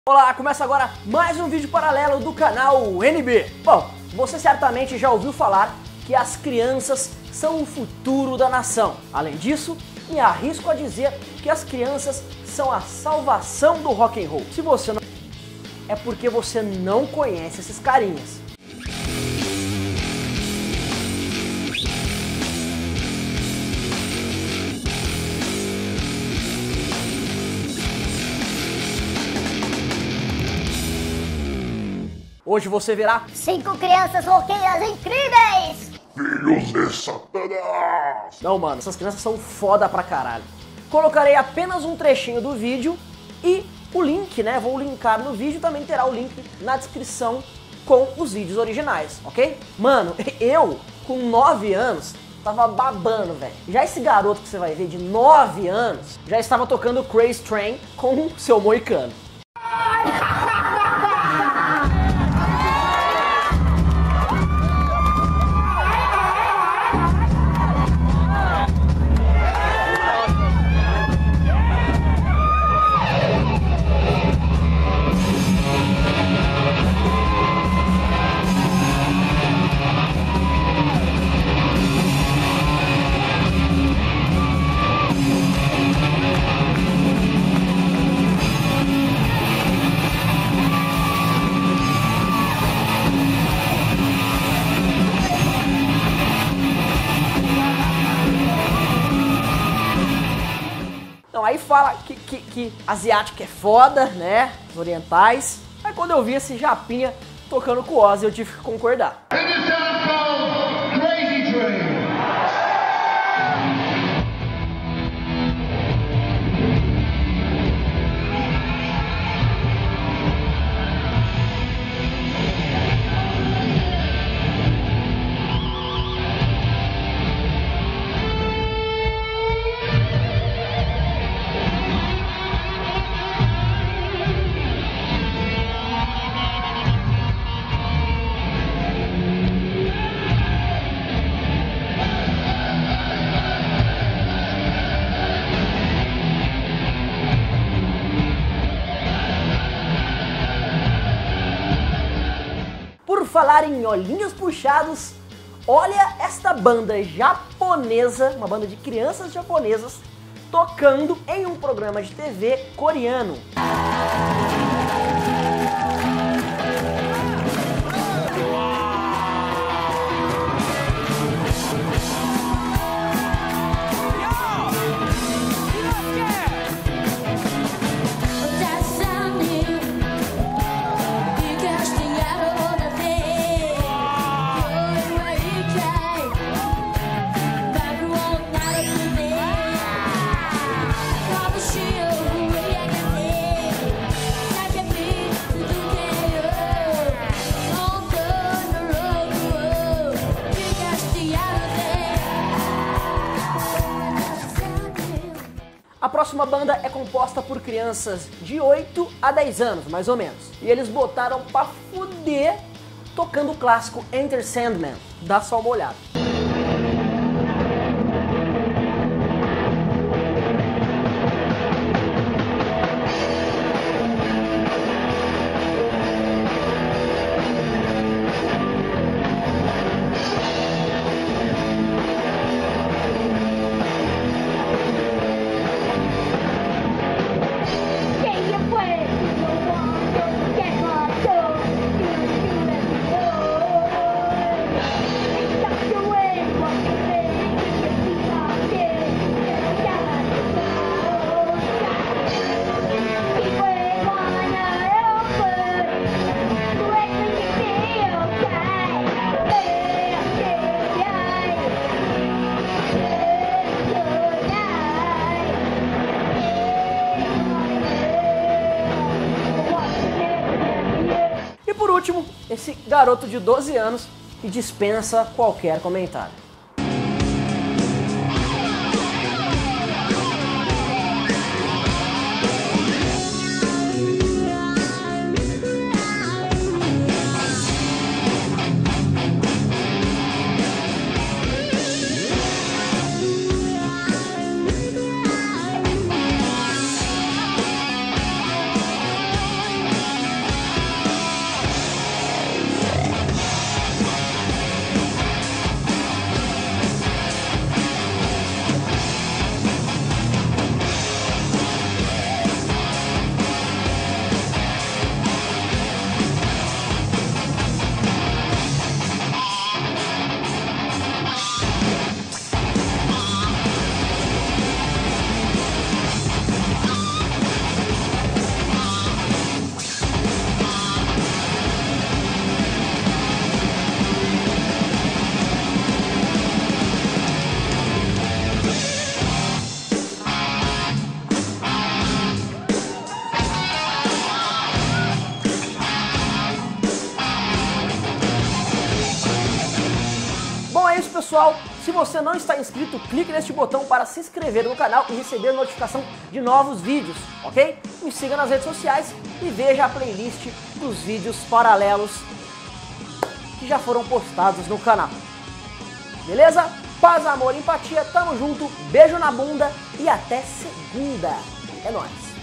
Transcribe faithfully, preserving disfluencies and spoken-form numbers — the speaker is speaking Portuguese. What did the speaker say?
Olá, começa agora mais um vídeo paralelo do canal N B. Bom, você certamente já ouviu falar que as crianças são o futuro da nação. Além disso, me arrisco a dizer que as crianças são a salvação do rock and roll. Se você não... é porque você não conhece esses carinhas. Hoje você verá cinco crianças roqueiras incríveis! Filhos de Satanás! Não, mano, essas crianças são foda pra caralho. Colocarei apenas um trechinho do vídeo e o link, né? Vou linkar no vídeo, também terá o link na descrição com os vídeos originais, ok? Mano, eu, com nove anos, tava babando, velho. Já esse garoto que você vai ver de nove anos, já estava tocando Crazy Train com o seu moicano. Então, aí fala que, que, que asiático é foda, né? Os orientais. Aí quando eu vi esse japinha tocando com o Ozzy, eu tive que concordar. Por falar em olhinhos puxados, olha esta banda japonesa, uma banda de crianças japonesas, tocando em um programa de T V coreano. A próxima banda é composta por crianças de oito a dez anos, mais ou menos. E eles botaram pra fuder tocando o clássico Enter Sandman. Dá só uma olhada. Por último, esse garoto de doze anos que dispensa qualquer comentário. pessoal, se você não está inscrito, clique neste botão para se inscrever no canal e receber notificação de novos vídeos, ok? Me siga nas redes sociais e veja a playlist dos vídeos paralelos que já foram postados no canal. Beleza? Paz, amor e empatia, tamo junto, beijo na bunda e até segunda. É nóis!